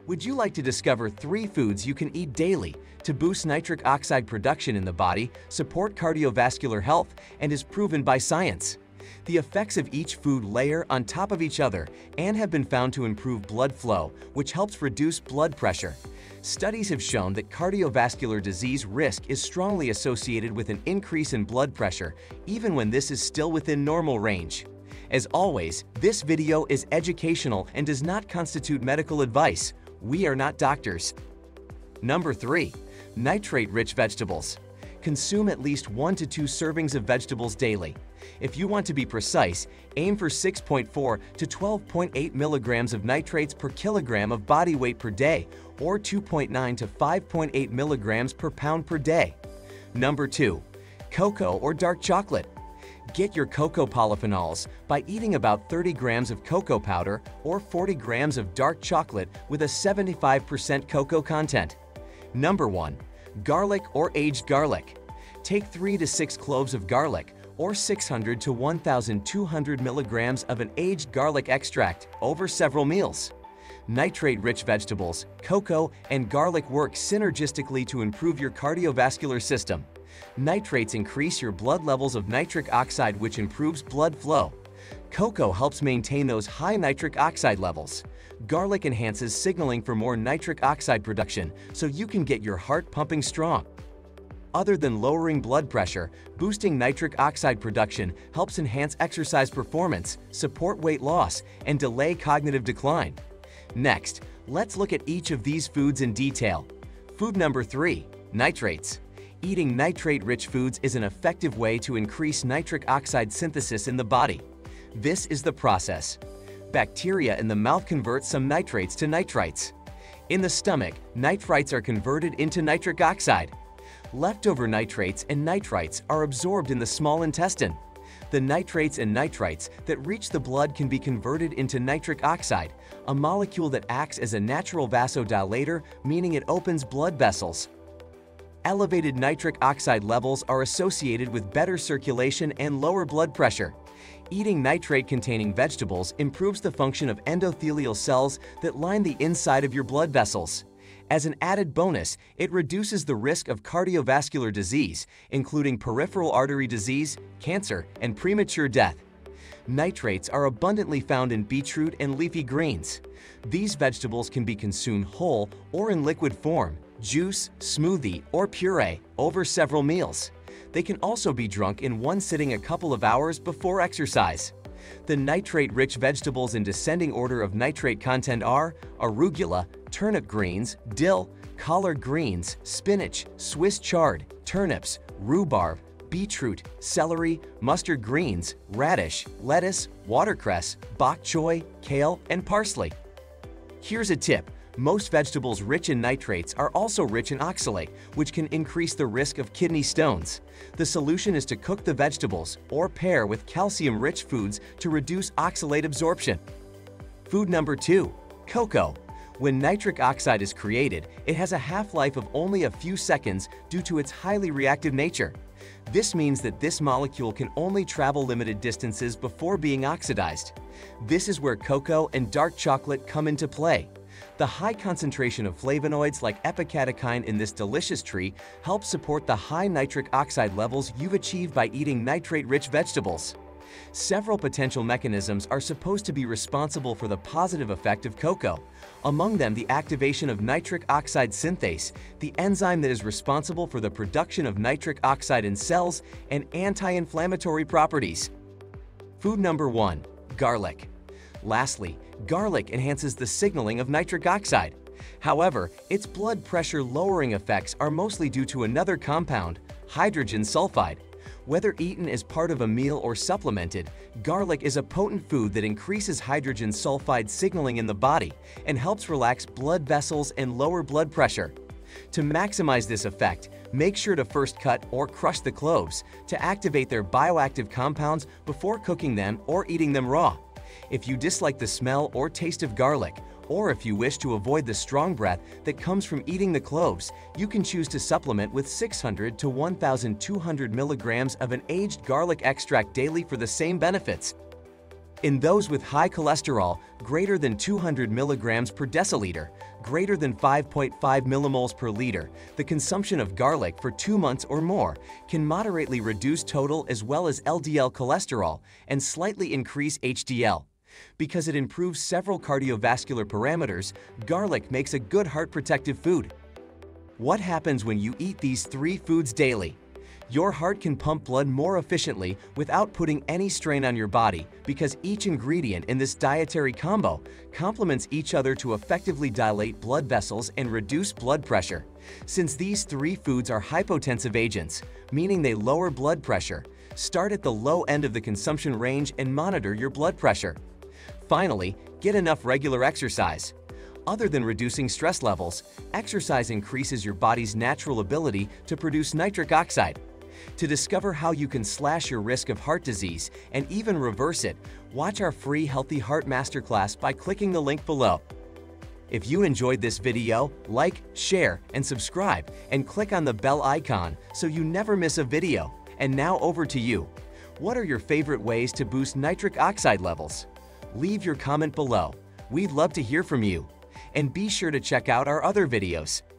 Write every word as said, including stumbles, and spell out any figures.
Would you like to discover three foods you can eat daily to boost nitric oxide production in the body, support cardiovascular health, and is proven by science? The effects of each food layer on top of each other and have been found to improve blood flow, which helps reduce blood pressure. Studies have shown that cardiovascular disease risk is strongly associated with an increase in blood pressure, even when this is still within normal range. As always, this video is educational and does not constitute medical advice. We are not doctors. Number three. Nitrate-rich vegetables. Consume at least one to two servings of vegetables daily. If you want to be precise, aim for six point four to twelve point eight milligrams of nitrates per kilogram of body weight per day, or two point nine to five point eight milligrams per pound per day. Number two. Cocoa or dark chocolate. Get your cocoa polyphenols by eating about thirty grams of cocoa powder or forty grams of dark chocolate with a seventy-five percent cocoa content. Number one. Garlic or aged garlic. Take three to six cloves of garlic or six hundred to one thousand two hundred milligrams of an aged garlic extract over several meals. Nitrate-rich vegetables, cocoa, and garlic work synergistically to improve your cardiovascular system. Nitrates increase your blood levels of nitric oxide, which improves blood flow. Cocoa helps maintain those high nitric oxide levels. Garlic enhances signaling for more nitric oxide production, so you can get your heart pumping strong. Other than lowering blood pressure, boosting nitric oxide production helps enhance exercise performance, support weight loss, and delay cognitive decline. Next, let's look at each of these foods in detail. Food number three. Nitrates. Eating nitrate-rich foods is an effective way to increase nitric oxide synthesis in the body. This is the process. Bacteria in the mouth convert some nitrates to nitrites. In the stomach, nitrites are converted into nitric oxide. Leftover nitrates and nitrites are absorbed in the small intestine. The nitrates and nitrites that reach the blood can be converted into nitric oxide, a molecule that acts as a natural vasodilator, meaning it opens blood vessels. Elevated nitric oxide levels are associated with better circulation and lower blood pressure. Eating nitrate-containing vegetables improves the function of endothelial cells that line the inside of your blood vessels. As an added bonus, it reduces the risk of cardiovascular disease, including peripheral artery disease, cancer, and premature death. Nitrates are abundantly found in beetroot and leafy greens. These vegetables can be consumed whole or in liquid form, juice, smoothie, or puree over several meals. They can also be drunk in one sitting a couple of hours before exercise. The nitrate-rich vegetables in descending order of nitrate content are arugula, turnip greens, dill, collard greens, spinach, Swiss chard, turnips, rhubarb, beetroot, celery, mustard greens, radish, lettuce, watercress, bok choy, kale, and parsley. Here's a tip. Most vegetables rich in nitrates are also rich in oxalate, which can increase the risk of kidney stones. The solution is to cook the vegetables or pair with calcium-rich foods to reduce oxalate absorption. Food number two. Cocoa. When nitric oxide is created, it has a half-life of only a few seconds due to its highly reactive nature. This means that this molecule can only travel limited distances before being oxidized. This is where cocoa and dark chocolate come into play. The high concentration of flavonoids like epicatechin in this delicious treat helps support the high nitric oxide levels you've achieved by eating nitrate-rich vegetables. Several potential mechanisms are supposed to be responsible for the positive effect of cocoa. Among them, the activation of nitric oxide synthase, the enzyme that is responsible for the production of nitric oxide in cells, and anti-inflammatory properties. Food number one. Garlic. Lastly, garlic enhances the signaling of nitric oxide. However, its blood pressure lowering effects are mostly due to another compound, hydrogen sulfide. Whether eaten as part of a meal or supplemented, garlic is a potent food that increases hydrogen sulfide signaling in the body and helps relax blood vessels and lower blood pressure. To maximize this effect, make sure to first cut or crush the cloves to activate their bioactive compounds before cooking them or eating them raw. If you dislike the smell or taste of garlic, or if you wish to avoid the strong breath that comes from eating the cloves, you can choose to supplement with six hundred to one thousand two hundred milligrams of an aged garlic extract daily for the same benefits. In those with high cholesterol, greater than two hundred milligrams per deciliter, greater than five point five millimoles per liter, the consumption of garlic for two months or more can moderately reduce total as well as L D L cholesterol and slightly increase H D L. Because it improves several cardiovascular parameters, garlic makes a good heart protective food. What happens when you eat these three foods daily? Your heart can pump blood more efficiently without putting any strain on your body because each ingredient in this dietary combo complements each other to effectively dilate blood vessels and reduce blood pressure. Since these three foods are hypotensive agents, meaning they lower blood pressure, start at the low end of the consumption range and monitor your blood pressure. Finally, get enough regular exercise. Other than reducing stress levels, exercise increases your body's natural ability to produce nitric oxide. To discover how you can slash your risk of heart disease and even reverse it, watch our free Healthy Heart Masterclass by clicking the link below. If you enjoyed this video, like, share, and subscribe, and click on the bell icon so you never miss a video. And now over to you. What are your favorite ways to boost nitric oxide levels? Leave your comment below. We'd love to hear from you. And be sure to check out our other videos.